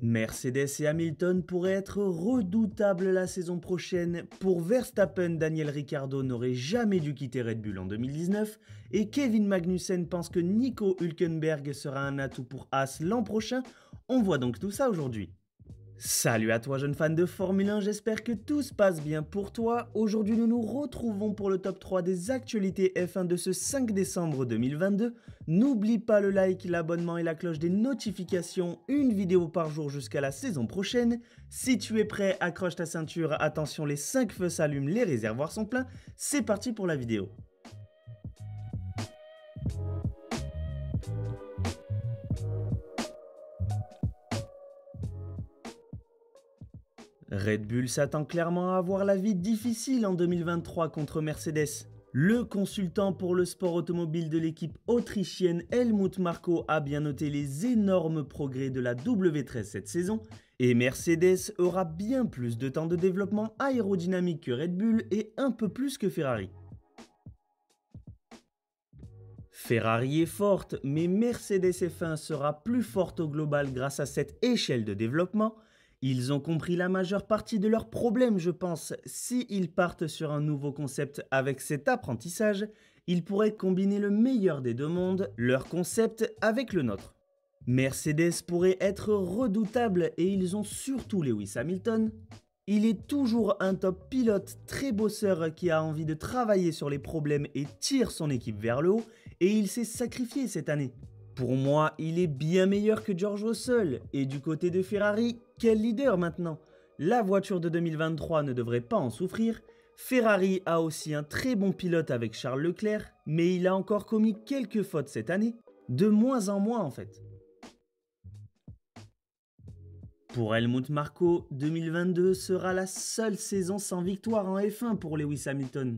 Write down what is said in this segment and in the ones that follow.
Mercedes et Hamilton pourraient être redoutables la saison prochaine. Pour Verstappen, Daniel Ricciardo n'aurait jamais dû quitter Red Bull en 2019 et Kevin Magnussen pense que Nico Hülkenberg sera un atout pour Haas l'an prochain. On voit donc tout ça aujourd'hui. Salut à toi jeune fan de Formule 1, j'espère que tout se passe bien pour toi. Aujourd'hui nous nous retrouvons pour le top 3 des actualités F1 de ce 5 décembre 2022. N'oublie pas le like, l'abonnement et la cloche des notifications, une vidéo par jour jusqu'à la saison prochaine. Si tu es prêt, accroche ta ceinture, attention les 5 feux s'allument, les réservoirs sont pleins, c'est parti pour la vidéo. Red Bull s'attend clairement à avoir la vie difficile en 2023 contre Mercedes. Le consultant pour le sport automobile de l'équipe autrichienne Helmut Marko a bien noté les énormes progrès de la W13 cette saison et Mercedes aura bien plus de temps de développement aérodynamique que Red Bull et un peu plus que Ferrari. Ferrari est forte, mais Mercedes F1 sera plus forte au global grâce à cette échelle de développement. Ils ont compris la majeure partie de leurs problèmes, je pense. S'ils partent sur un nouveau concept avec cet apprentissage, ils pourraient combiner le meilleur des deux mondes, leur concept avec le nôtre. Mercedes pourrait être redoutable et ils ont surtout Lewis Hamilton. Il est toujours un top pilote très bosseur qui a envie de travailler sur les problèmes et tire son équipe vers le haut et il s'est sacrifié cette année. Pour moi, il est bien meilleur que George Russell. Et du côté de Ferrari, quel leader maintenant? La voiture de 2023 ne devrait pas en souffrir. Ferrari a aussi un très bon pilote avec Charles Leclerc, mais il a encore commis quelques fautes cette année, de moins en moins en fait. Pour Helmut Marko, 2022 sera la seule saison sans victoire en F1 pour Lewis Hamilton.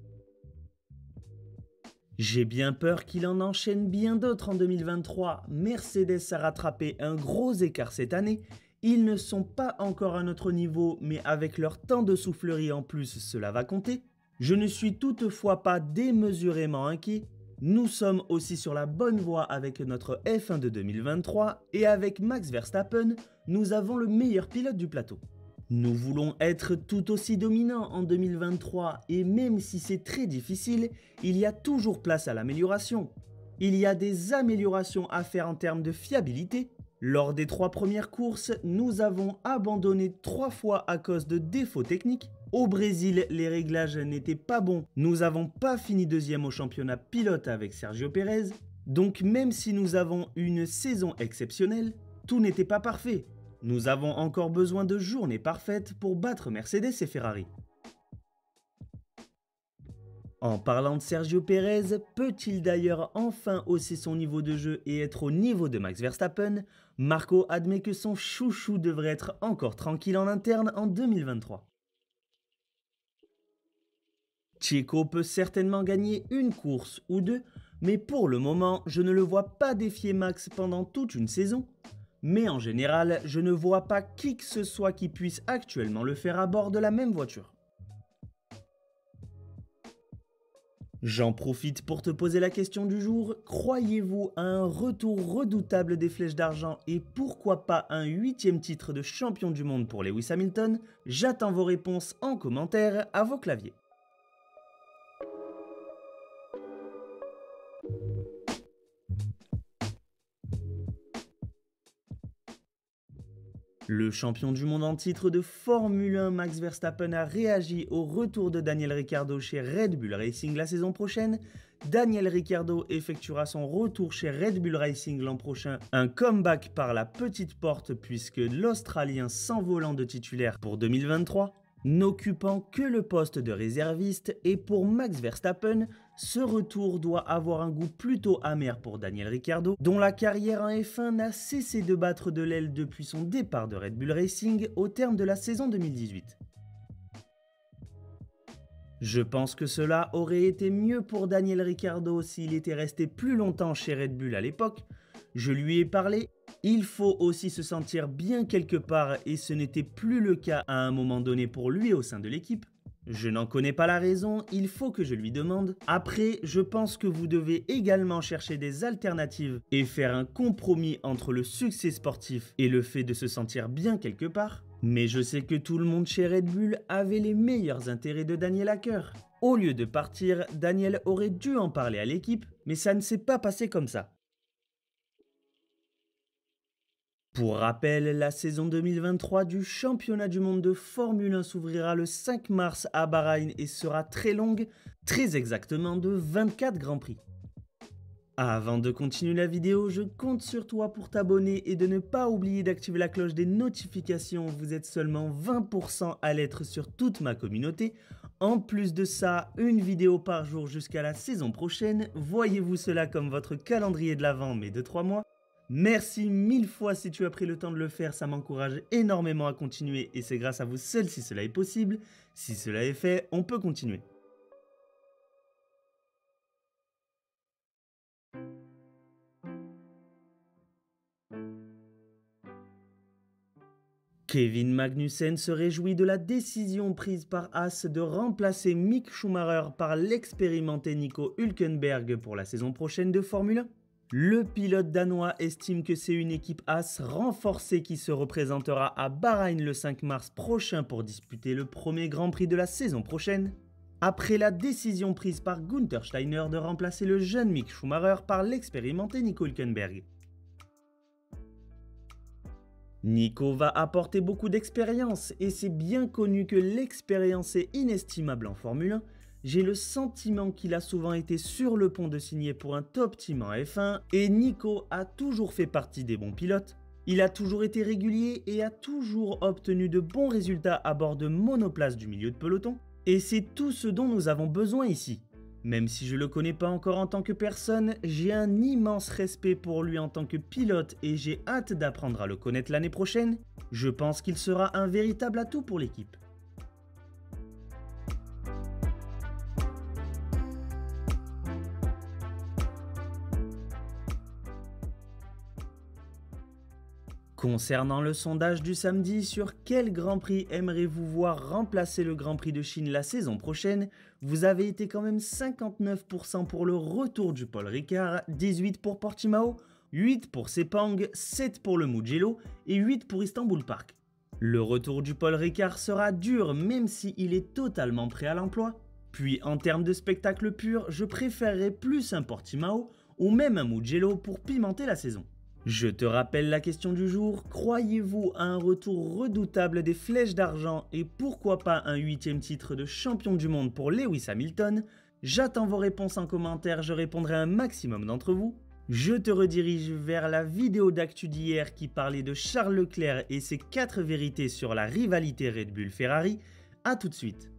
J'ai bien peur qu'il en enchaîne bien d'autres en 2023. Mercedes a rattrapé un gros écart cette année. Ils ne sont pas encore à notre niveau, mais avec leur temps de soufflerie en plus, cela va compter. Je ne suis toutefois pas démesurément inquiet. Nous sommes aussi sur la bonne voie avec notre F1 de 2023 et avec Max Verstappen, nous avons le meilleur pilote du plateau. Nous voulons être tout aussi dominants en 2023 et même si c'est très difficile, il y a toujours place à l'amélioration. Il y a des améliorations à faire en termes de fiabilité. Lors des 3 premières courses, nous avons abandonné 3 fois à cause de défauts techniques. Au Brésil, les réglages n'étaient pas bons. Nous n'avons pas fini deuxième au championnat pilote avec Sergio Pérez. Donc même si nous avons une saison exceptionnelle, tout n'était pas parfait. Nous avons encore besoin de journées parfaites pour battre Mercedes et Ferrari. En parlant de Sergio Pérez, peut-il d'ailleurs enfin hausser son niveau de jeu et être au niveau de Max Verstappen? Marko admet que son chouchou devrait être encore tranquille en interne en 2023. Checo peut certainement gagner une course ou deux, mais pour le moment, je ne le vois pas défier Max pendant toute une saison. Mais en général, je ne vois pas qui que ce soit qui puisse actuellement le faire à bord de la même voiture. J'en profite pour te poser la question du jour, croyez-vous à un retour redoutable des flèches d'argent et pourquoi pas un 8e titre de champion du monde pour Lewis Hamilton? J'attends vos réponses en commentaire à vos claviers. Le champion du monde en titre de Formule 1 Max Verstappen a réagi au retour de Daniel Ricciardo chez Red Bull Racing la saison prochaine. Daniel Ricciardo effectuera son retour chez Red Bull Racing l'an prochain, un comeback par la petite porte puisque l'Australien s'envolant de titulaire pour 2023, n'occupant que le poste de réserviste et pour Max Verstappen, ce retour doit avoir un goût plutôt amer pour Daniel Ricciardo, dont la carrière en F1 n'a cessé de battre de l'aile depuis son départ de Red Bull Racing au terme de la saison 2018. Je pense que cela aurait été mieux pour Daniel Ricciardo s'il était resté plus longtemps chez Red Bull à l'époque. Je lui ai parlé, il faut aussi se sentir bien quelque part et ce n'était plus le cas à un moment donné pour lui au sein de l'équipe. Je n'en connais pas la raison, il faut que je lui demande. Après, je pense que vous devez également chercher des alternatives et faire un compromis entre le succès sportif et le fait de se sentir bien quelque part. Mais je sais que tout le monde chez Red Bull avait les meilleurs intérêts de Daniel à cœur. Au lieu de partir, Daniel aurait dû en parler à l'équipe, mais ça ne s'est pas passé comme ça. Pour rappel, la saison 2023 du championnat du monde de Formule 1 s'ouvrira le 5 mars à Bahreïn et sera très longue, très exactement de 24 Grands Prix. Avant de continuer la vidéo, je compte sur toi pour t'abonner et de ne pas oublier d'activer la cloche des notifications, vous êtes seulement 20% à l'être sur toute ma communauté. En plus de ça, une vidéo par jour jusqu'à la saison prochaine, voyez-vous cela comme votre calendrier de l'Avent mais de 3 mois. Merci 1000 fois si tu as pris le temps de le faire, ça m'encourage énormément à continuer et c'est grâce à vous seul si cela est possible. Si cela est fait, on peut continuer. Kevin Magnussen se réjouit de la décision prise par Haas de remplacer Mick Schumacher par l'expérimenté Nico Hülkenberg pour la saison prochaine de Formule 1. Le pilote danois estime que c'est une équipe Haas renforcée qui se représentera à Bahreïn le 5 mars prochain pour disputer le premier Grand Prix de la saison prochaine. Après la décision prise par Günther Steiner de remplacer le jeune Mick Schumacher par l'expérimenté Nico Hülkenberg. Nico va apporter beaucoup d'expérience et c'est bien connu que l'expérience est inestimable en Formule 1. J'ai le sentiment qu'il a souvent été sur le pont de signer pour un top team en F1 et Nico a toujours fait partie des bons pilotes. Il a toujours été régulier et a toujours obtenu de bons résultats à bord de monoplaces du milieu de peloton. Et c'est tout ce dont nous avons besoin ici. Même si je le connais pas encore en tant que personne, j'ai un immense respect pour lui en tant que pilote et j'ai hâte d'apprendre à le connaître l'année prochaine. Je pense qu'il sera un véritable atout pour l'équipe. Concernant le sondage du samedi sur quel Grand Prix aimeriez-vous voir remplacer le Grand Prix de Chine la saison prochaine, vous avez été quand même 59% pour le retour du Paul Ricard, 18% pour Portimao, 8% pour Sepang, 7% pour le Mugello et 8% pour Istanbul Park. Le retour du Paul Ricard sera dur même s'il est totalement prêt à l'emploi. Puis en termes de spectacle pur, je préférerais plus un Portimao ou même un Mugello pour pimenter la saison. Je te rappelle la question du jour, croyez-vous à un retour redoutable des flèches d'argent et pourquoi pas un 8e titre de champion du monde pour Lewis Hamilton? J'attends vos réponses en commentaire, je répondrai à un maximum d'entre vous. Je te redirige vers la vidéo d'actu d'hier qui parlait de Charles Leclerc et ses 4 vérités sur la rivalité Red Bull-Ferrari. A tout de suite.